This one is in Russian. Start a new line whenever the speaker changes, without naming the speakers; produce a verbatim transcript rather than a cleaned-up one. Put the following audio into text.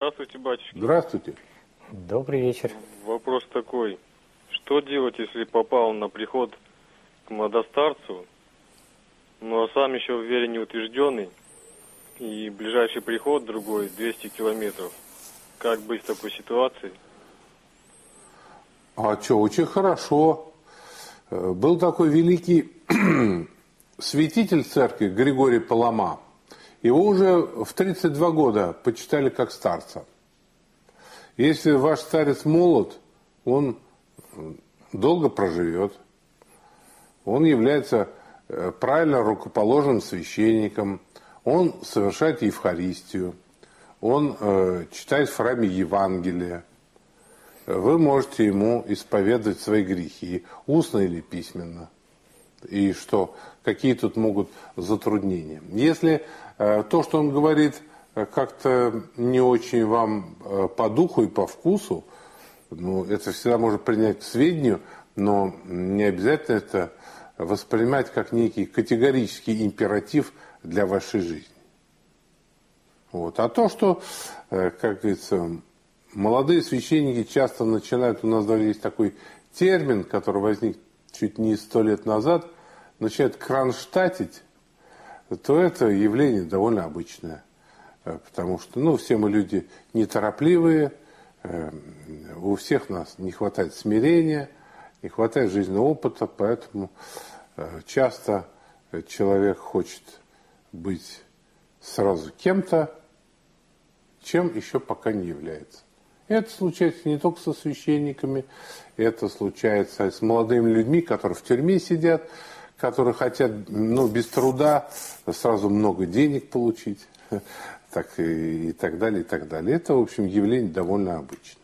Здравствуйте, батюшки.
Здравствуйте.
Добрый вечер.
Вопрос такой. Что делать, если попал на приход к младостарцу, но сам еще в вере не утвержденный, и ближайший приход другой двести километров? Как быть в такой ситуации?
А что, очень хорошо. Был такой великий святитель церкви Григорий Палама. Его уже в тридцать два года почитали как старца. Если ваш старец молод, он долго проживет. Он является правильно рукоположенным священником. Он совершает Евхаристию. Он э, читает в храме Евангелие. Вы можете ему исповедовать свои грехи, устно или письменно. И что, какие тут могут затруднения? Если э, то, что он говорит, как-то не очень вам э, по духу и по вкусу, ну, это всегда можно принять к сведению, но не обязательно это воспринимать как некий категорический императив для вашей жизни. Вот. А то, что, э, как говорится, молодые священники часто начинают, у нас даже есть такой термин, который возник чуть не сто лет назад, начинают кронштадтить, то это явление довольно обычное. Потому что, ну, все мы люди неторопливые, у всех нас не хватает смирения, не хватает жизненного опыта, поэтому часто человек хочет быть сразу кем-то, чем еще пока не является. Это случается не только со священниками, это случается с молодыми людьми, которые в тюрьме сидят, которые хотят, ну, без труда сразу много денег получить, так и, и так далее, и так далее. Это, в общем, явление довольно обычное.